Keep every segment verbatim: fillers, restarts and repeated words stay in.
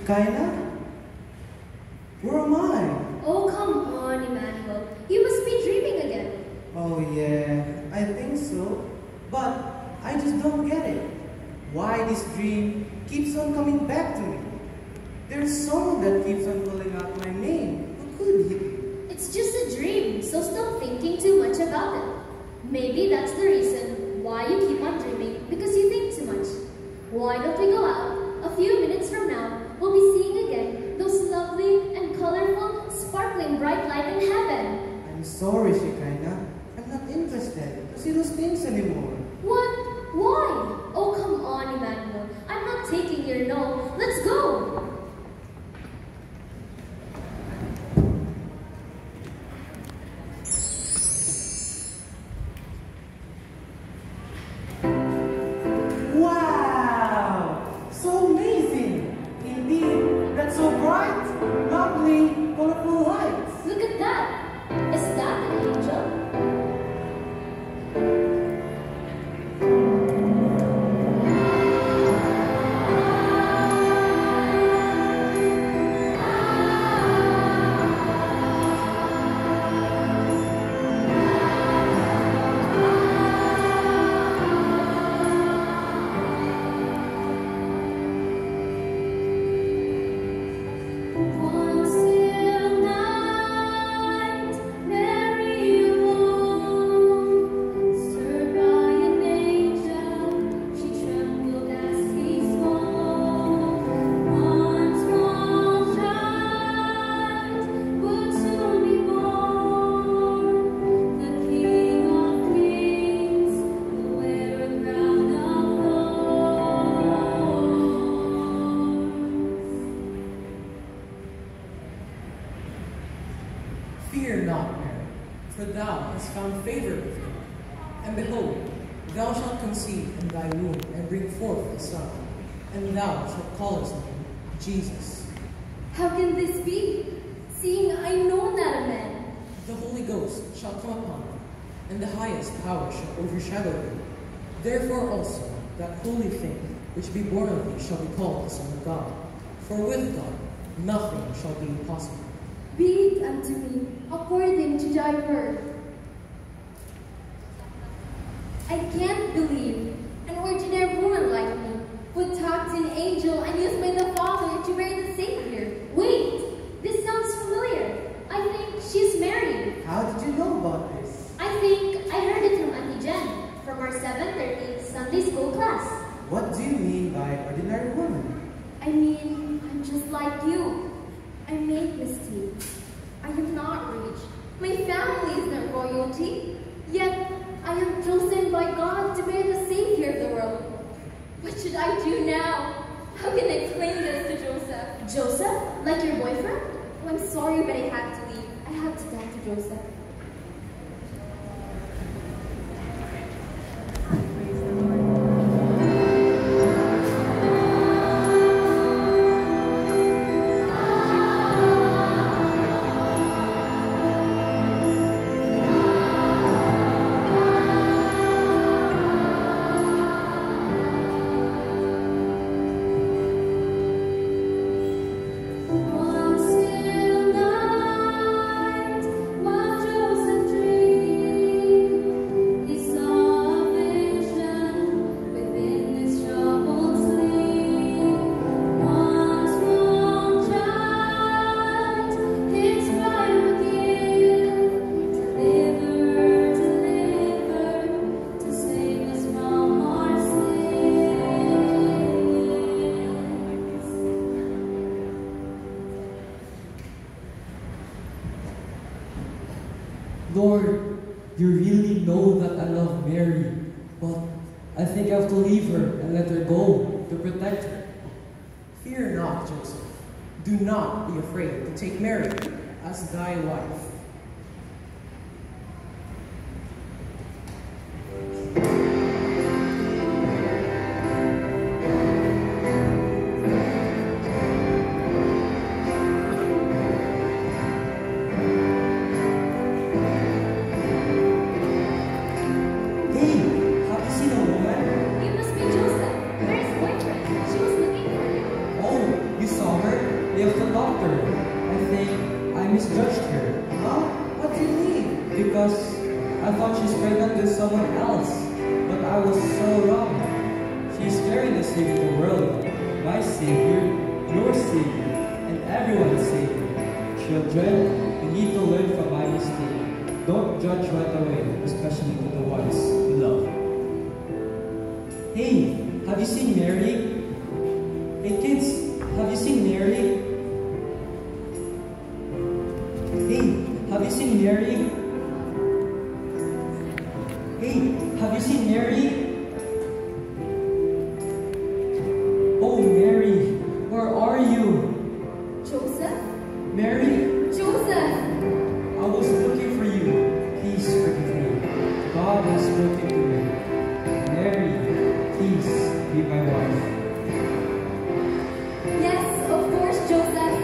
Shekinah? Where am I? Oh, come on, Emmanuel. You must be dreaming again. Oh yeah, I think so. But I just don't get it. Why this dream keeps on coming back to me? There's someone that keeps on calling out my name. Who could he be? It's just a dream, so stop thinking too much about it. Maybe that's the reason why you keep on dreaming, because you think too much. Why don't we go out? A few minutes from now, we'll be seeing again those lovely and colorful, sparkling bright light in heaven. I'm sorry, Shekinah. I'm not interested to see those things anymore. What? Why? Oh, come on, Emmanuel. I'm not taking your no. Let's go. Wow! So amazing! Indeed, that's so bright, lovely, colorful lights. Look at that. Is that an angel? Fear not, Mary, for thou hast found favor with God. And behold, thou shalt conceive in thy womb, and bring forth a son, and thou shalt call his name Jesus. How can this be, seeing I know not a man? The Holy Ghost shall come upon thee, and the highest power shall overshadow thee. Therefore also that holy thing which be born of thee shall be called the Son of God. For with God nothing shall be impossible. Be it unto me according to thy word. I can't believe an ordinary woman like me would talk to an angel and used by the Father to bear the Savior. Wait, this sounds familiar. I think she's married. How did you know about this? I think I heard it from Auntie Jen, from our seven thirty Sunday school class. What do you mean by ordinary woman? I mean, I'm just like you. I made mistakes. I am not rich. My family isn't royalty. Yet, I am chosen by God to bear the Savior of the world. What should I do now? How can I explain this to Joseph? Joseph? Like your boyfriend? Oh, I'm sorry, but I had to leave. I had to talk to Joseph. Lord, you really know that I love Mary, but I think I have to leave her and let her go to protect her. Fear not, Joseph. Do not be afraid to take Mary as thy wife. You must be Joseph. Mary's boyfriend. She was looking for you. Oh, you saw her? thought she's pregnant with someone else, but I was so wrong. She's carrying the Savior of the world, my Savior, your Savior, and everyone's Savior. Children, we need to learn from my mistake. Don't judge right away, especially with the ones you love. Hey, have you seen Mary? Hey kids, have you seen Mary? Hey, have you seen Mary? Hey, have you seen Mary? Oh, Mary, where are you? Joseph? Mary, Joseph! I was looking for you. Please forgive me. God has spoken to me. Mary, please be my wife. Yes, of course, Joseph.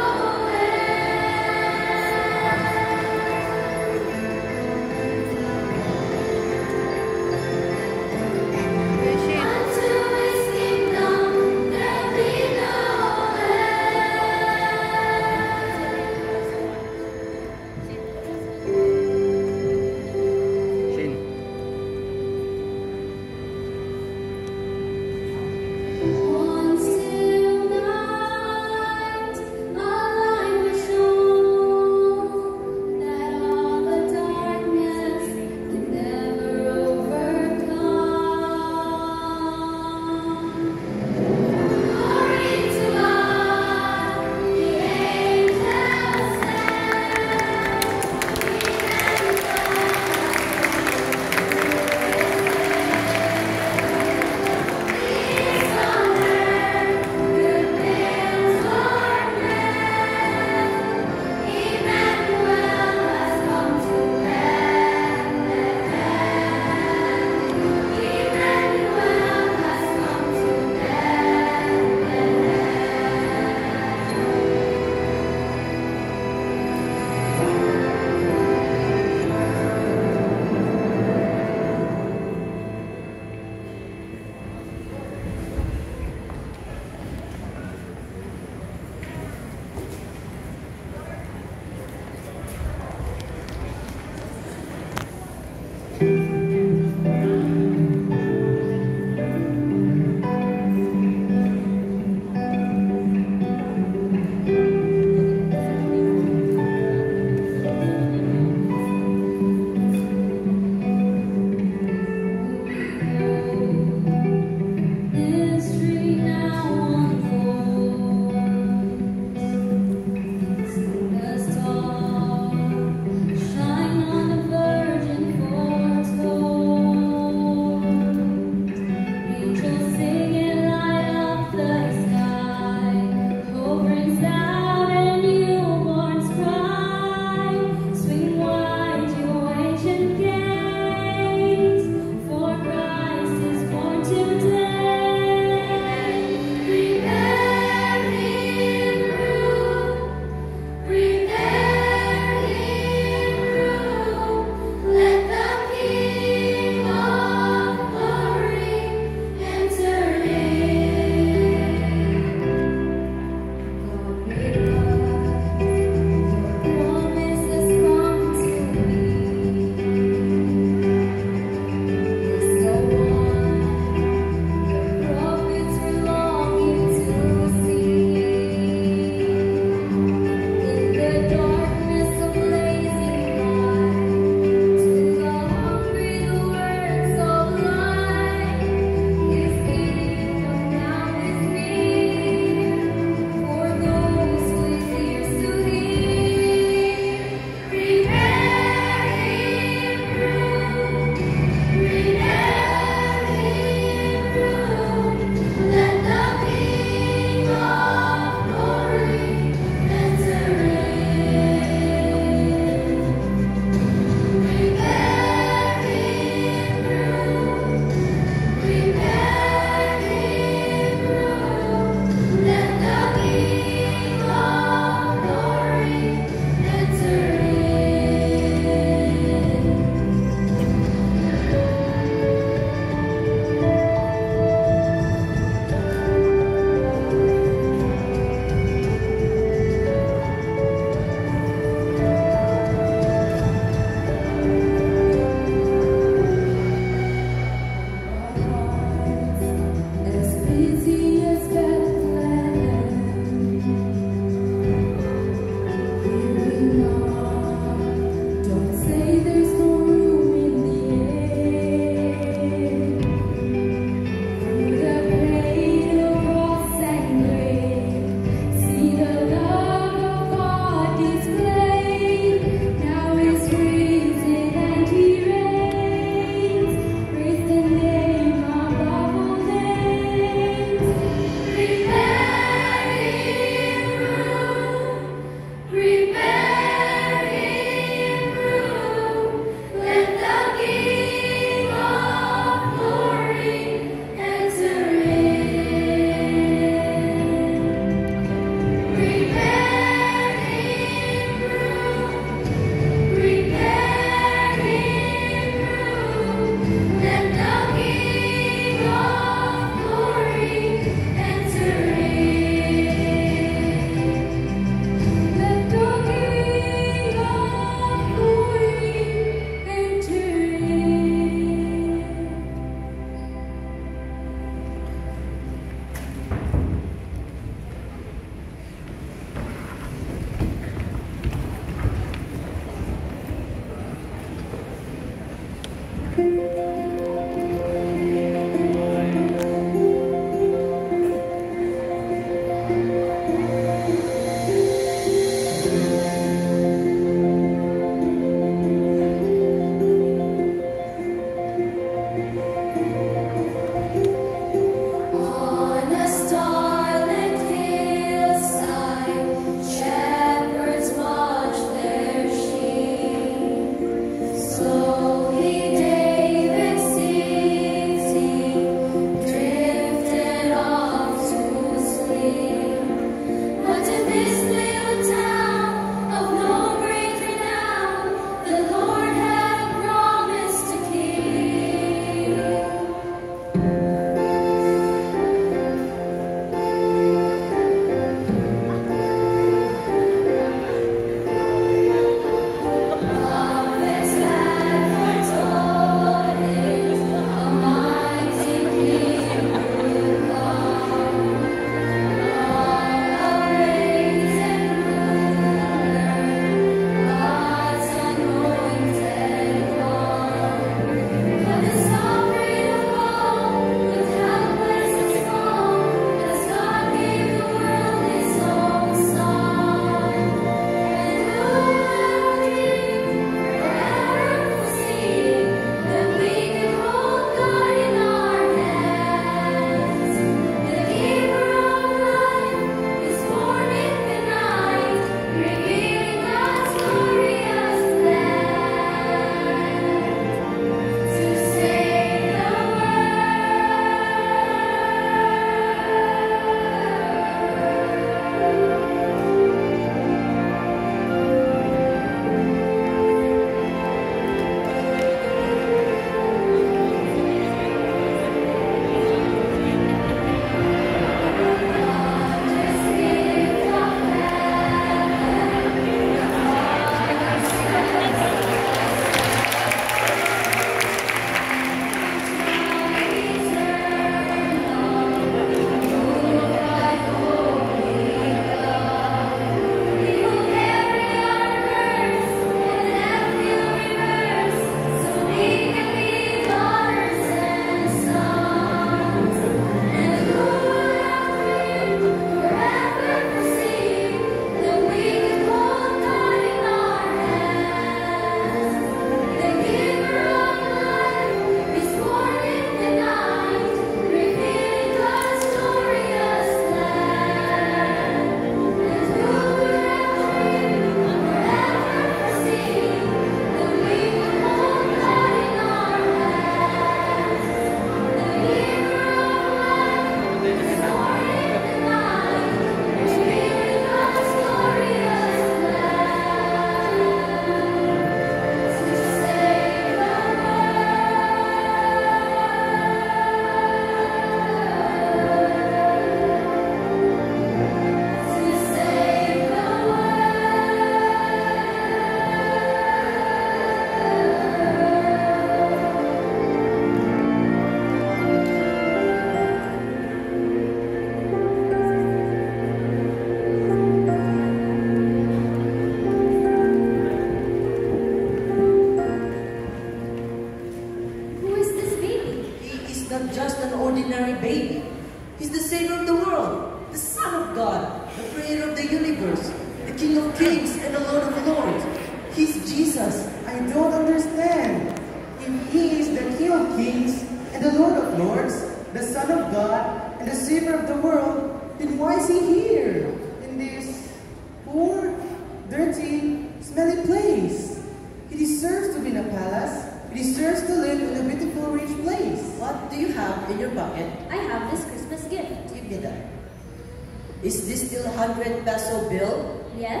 baby. He's the Savior of the world, the Son of God, the Creator of the universe, the King of kings and the Lord of lords. He's Jesus. I don't understand. If he is the King of kings and the Lord of lords, the Son of God and the Savior of the world, then why is he here in this poor, dirty, smelly place? He deserves to be in a palace. He deserves to live in a beautiful, rich place. What do you have in your pocket? I have this Christmas gift. Give me that. Is this still a hundred peso bill? Yes?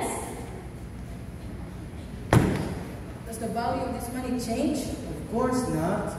Does the value of this money change? Of course not.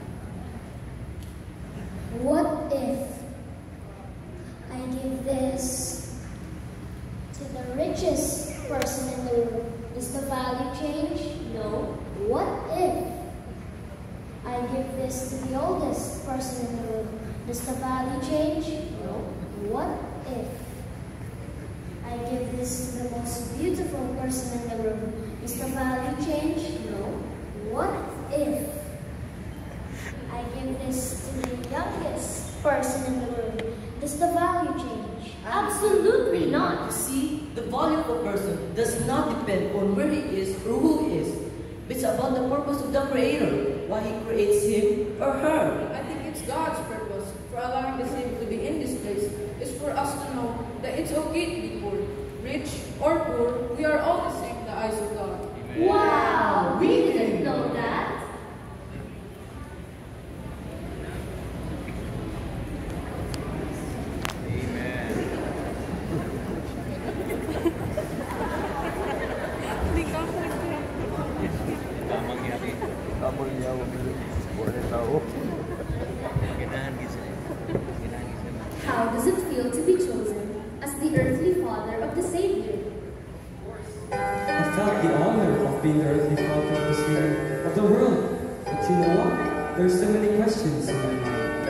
What if I give this to the richest person in the room? Does the value change? No. What if I give this to the oldest person in the room? Does the value change? No. What if I give this to the most beautiful person in the room? Does the value change? No. What if I give this to the youngest person in the room? Does the value change? Absolutely not. You see, the value of a person does not depend on where he is or who he is. It's about the purpose of the Creator, why he creates him or her. I think it's God's purpose for allowing the Savior to be in this place is for us to know that it's okay to be poor. Rich or poor, we are all the same in the eyes of God. Wow, we didn't know that. How does it feel to be chosen as the earthly father of the Savior? I felt the honor of being the earthly father of the Savior of the world. But you know what? There's so many questions in my mind.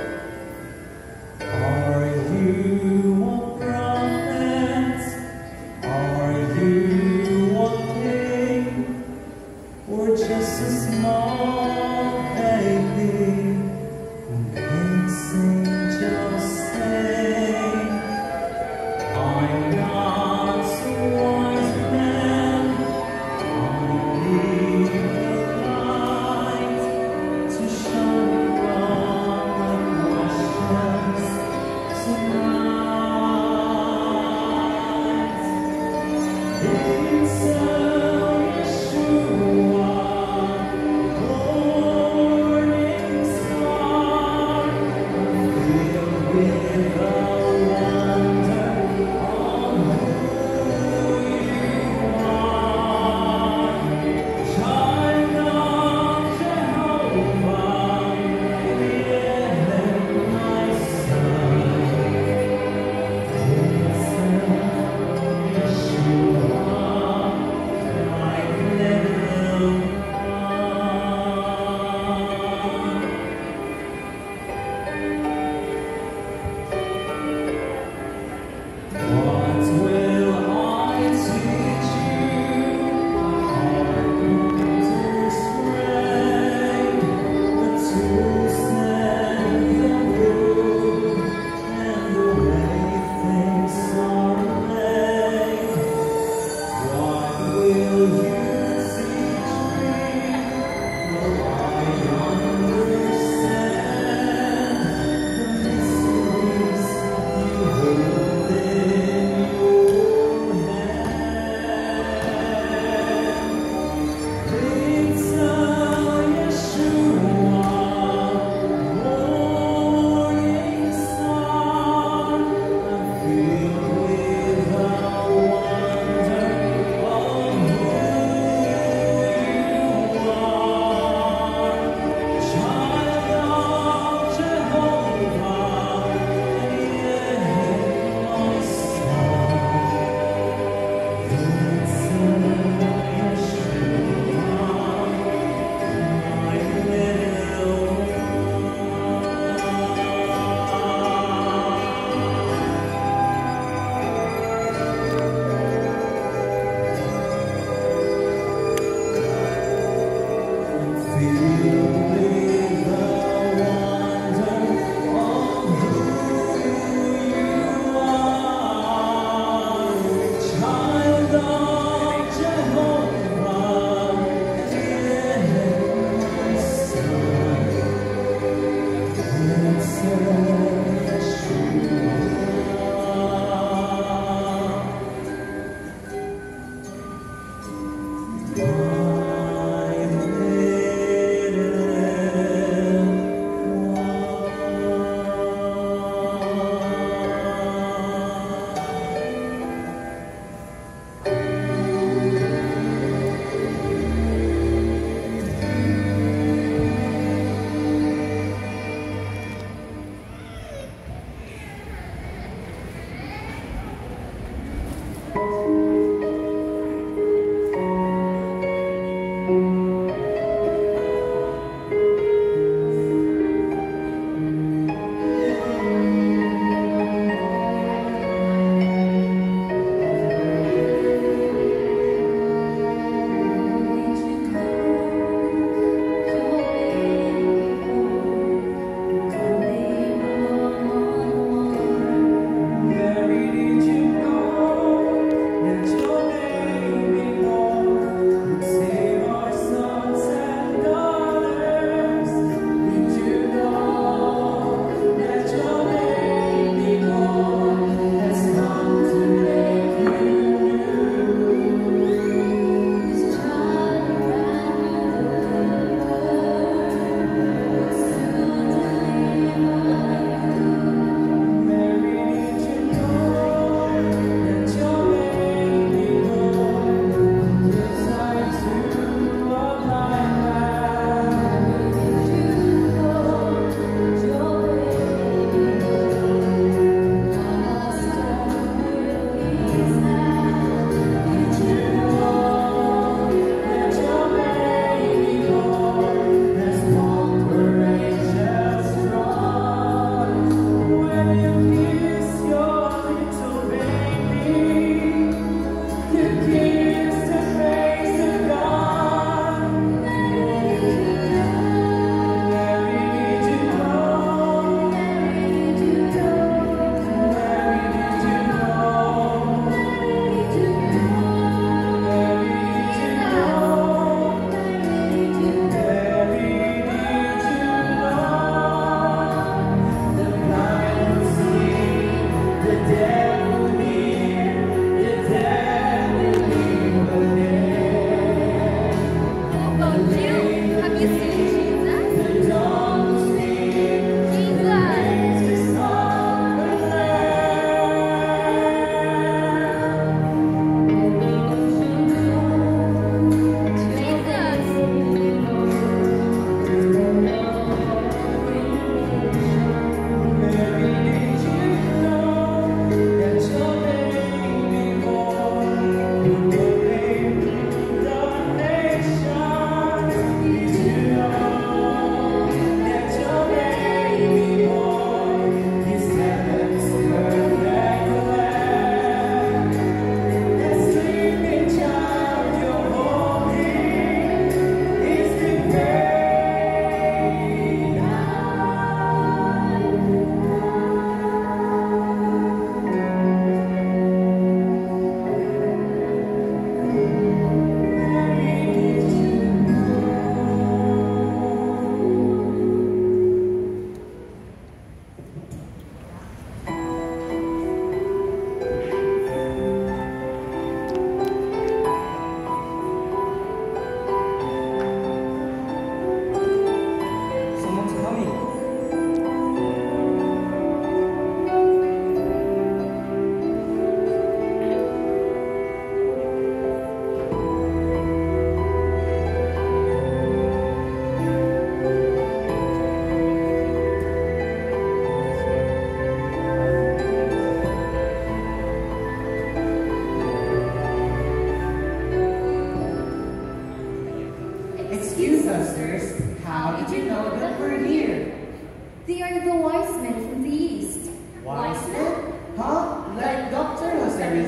Are you a prophet? Are you a king? Or just a small baby who makes angels sing? I'm not so wise man. I need the light to shine from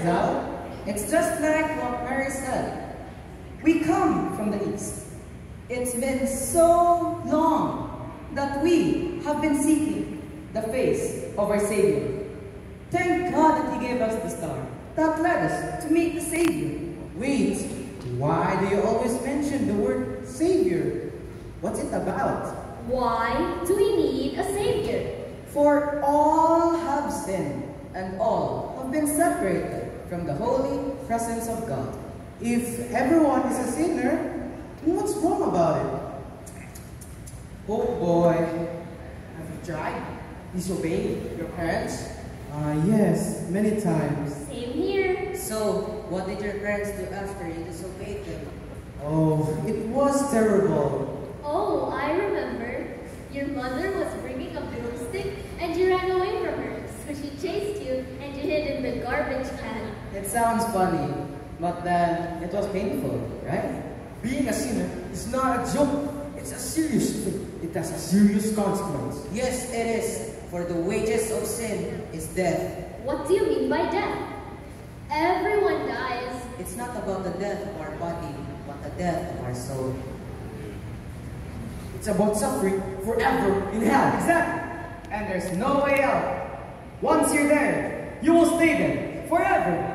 Rizal. It's just like what Mary said. We come from the East. It's been so long that we have been seeking the face of our Savior. Thank God that He gave us the star that led us to meet the Savior. Wait, why do you always mention the word Savior? What's it about? Why do we need a savior? For all have sinned, and all have been separated from the holy presence of God. If everyone is a sinner, then what's wrong about it? Oh boy, have you tried disobeying your parents? Ah, yes, many times. Same here. So, what did your parents do after you disobeyed them? Oh, it was terrible. Oh, I remember. Your mother was bringing a broomstick and you ran away from her. So she chased you and you hid in the garbage can. It sounds funny, but then it was painful, right? Being a sinner is not a joke. It's a serious thing. It has a serious consequence. Yes, it is. For the wages of sin is death. What do you mean by death? Everyone dies. It's not about the death of our body, but the death of our soul. It's about suffering forever in hell. Exactly. And there's no way out. Once you're there, you will stay there forever.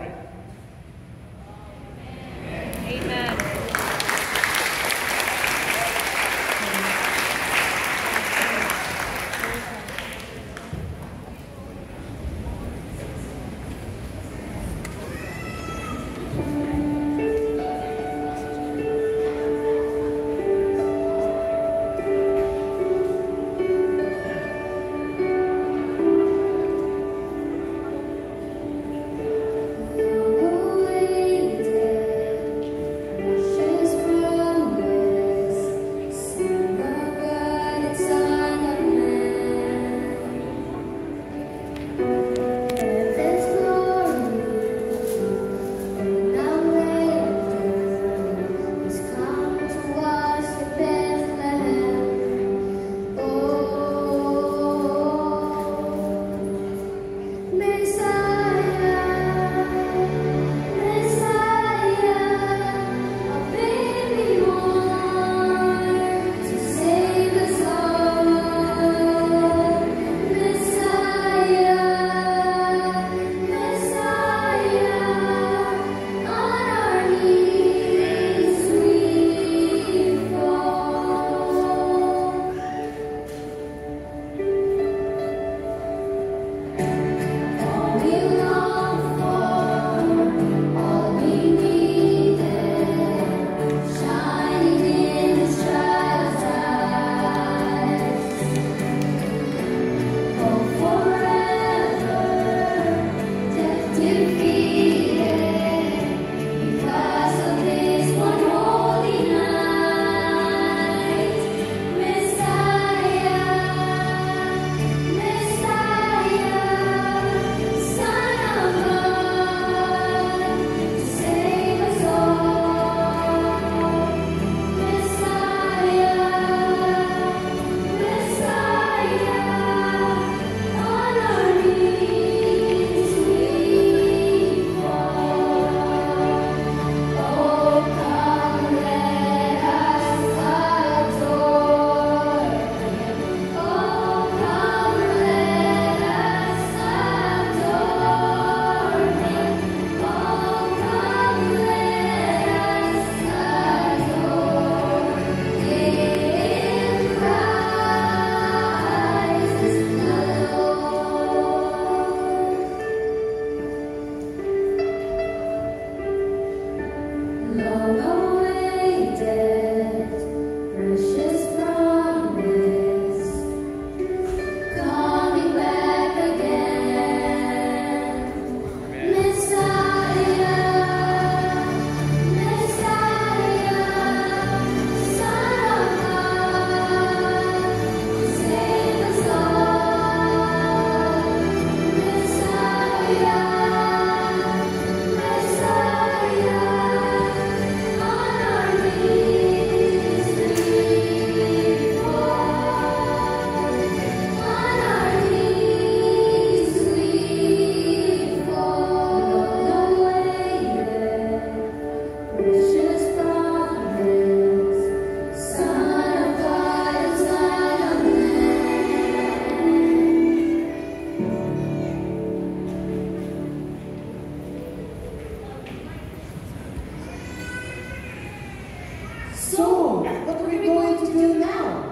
we going to do now?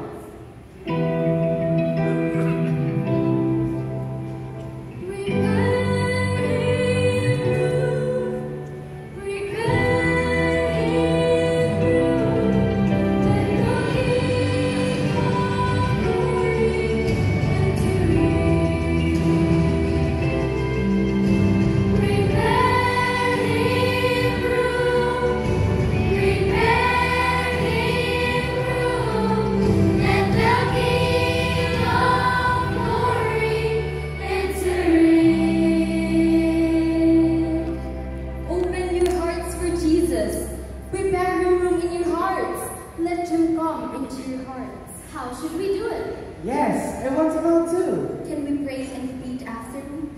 How should we do it? Yes, I want to know too. Can we pray and repeat after me?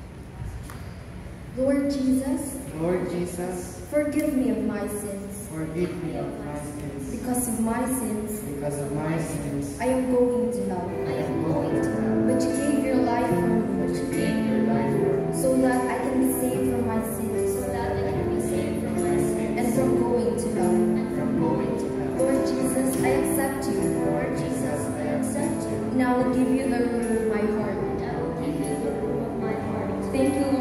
Lord Jesus, Lord Jesus, forgive me of my sins. forgive me of my sins. Because of my sins, Because of my sins, I am going to hell. I am going to hell. But you gave your life for me, But you gave your life for me, so that I can be saved from my sins, so that I can be saved from my sins and from going to hell. and from going to hell. Lord Jesus, I accept you. Lord Jesus, I accept you. And I will give you the room of my heart. I will give you the room of my heart. Thank you,